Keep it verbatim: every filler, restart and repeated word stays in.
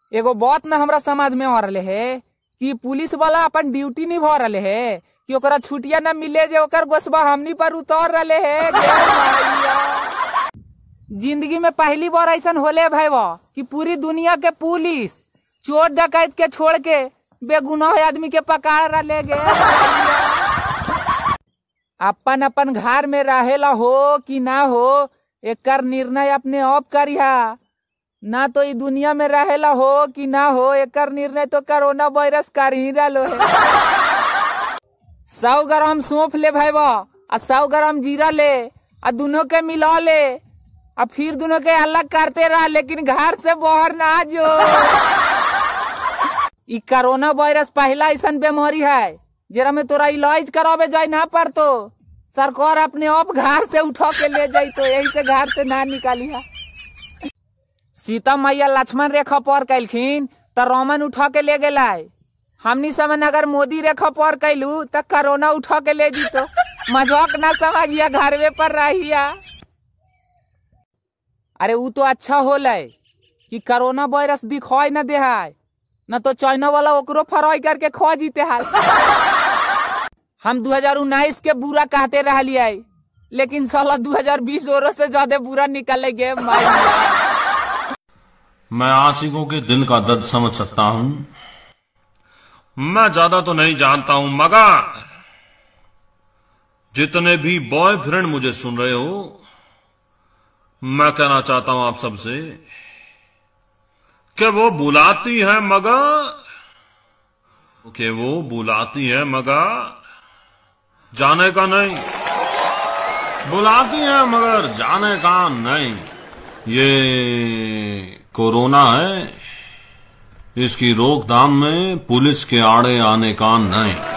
एगो बात ना हमरा समाज में आ रहे है कि पुलिस वाला अपन ड्यूटी निभा रहे है कि ओकरा छुट्टिया ना मिले जे ओकर गोसबा हमनी पर उतर रहे है। जिंदगी में पहली बार ऐसा होले भाई कि पूरी दुनिया के पुलिस चोर डकैत के छोड़ के बेगुनाह आदमी के पकड़ रहे गे। अपन अपन घर में रहेला हो कि ना हो एकर निर्णय अपने आप करिहा, ना तो ई दुनिया में रहेला हो कि ना हो एकर निर्णय तो कोरोना वायरस कर ही रहा है। सौ ग्राम सौंफ ले भाई आ सौ ग्राम जीरा ले आ दोनों के मिला ले और फिर दोनों के अलग करते रह, लेकिन घर से बाहर ना जो। ई कोरोना वायरस पहला ऐसा बीमारी है जरा में तोरा इलाज करावे जाए ना पड़तो, सरकार अपने आप घर से उठा के ले जाई, तो यही से घर से ना निकाली है। सीता मैया लक्ष्मण रेखा पार कैलखिन तो रामन उठा के ले गए। हमनी समय अगर मोदी रेखा पार कैलू तो कोरोना उठा के ले जीतो। मजाक ना समझिया, घरवे पर रहिया। अरे वो तो अच्छा होले कि कोरोना वायरस दिखाई न दे है, न तो चाइना वाला ओकरो फ्राई करके खा जीते है। हम दो हजार उन्नीस के बुरा कहते रह लिया, लेकिन साला दो हजार बीस और से ज्यादा बुरा निकलेगे। मैं आशिकों के दिल का दर्द समझ सकता हूं। मैं ज्यादा तो नहीं जानता हूं, मगर जितने भी बॉयफ्रेंड मुझे सुन रहे हो, मैं कहना चाहता हूं आप सबसे कि वो बुलाती है मगर कि वो बुलाती है मगर जाने का नहीं, बुलाती है मगर जाने का नहीं। ये कोरोना है, इसकी रोकथाम में पुलिस के आड़े आने का नहीं।